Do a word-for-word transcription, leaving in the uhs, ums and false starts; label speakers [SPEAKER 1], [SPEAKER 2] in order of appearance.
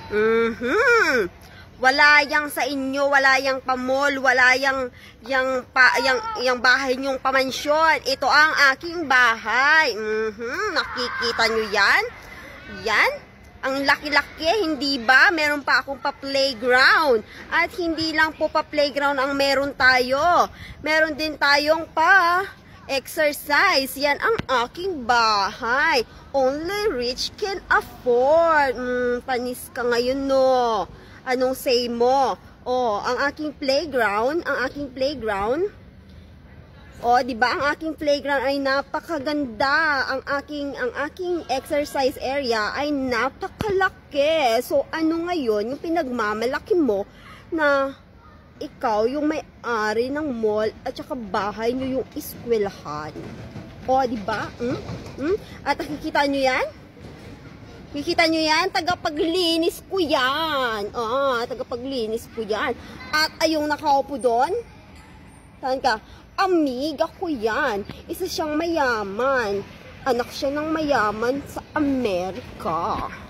[SPEAKER 1] Mhm. Wala yang sa inyo, wala yang pamol, wala yang yang pa yang yang bahay nyong pamansyon. Ito ang aking bahay. Mhm. Nakikita nyo yan? Yan. Ang laki-laki, hindi ba? Meron pa akong pa-playground. At hindi lang po pa-playground ang meron tayo. Meron din tayong pa exercise. Yan ang aking bahay. Only rich can afford. Mm, panis ka ngayon, no? Anong say mo? Oh, ang aking playground, ang aking playground. Oh, 'di ba? Ang aking playground ay napakaganda. Ang aking ang aking exercise area ay napakalaki. So, ano ngayon yung pinagmamalaki mo na ikaw yung may-ari ng mall at saka bahay nyo yung eskwelahan? Oh, 'di ba? Hmm? Hmm? At nakikita nyo 'yan? Kikita nyo yan? Tagapaglinis ko yan. Ah, tagapaglinis ko yan. At ayong nakaupo doon, saan ka? Amiga ko yan. Isa siyang mayaman. Anak siya ng mayaman sa Amerika.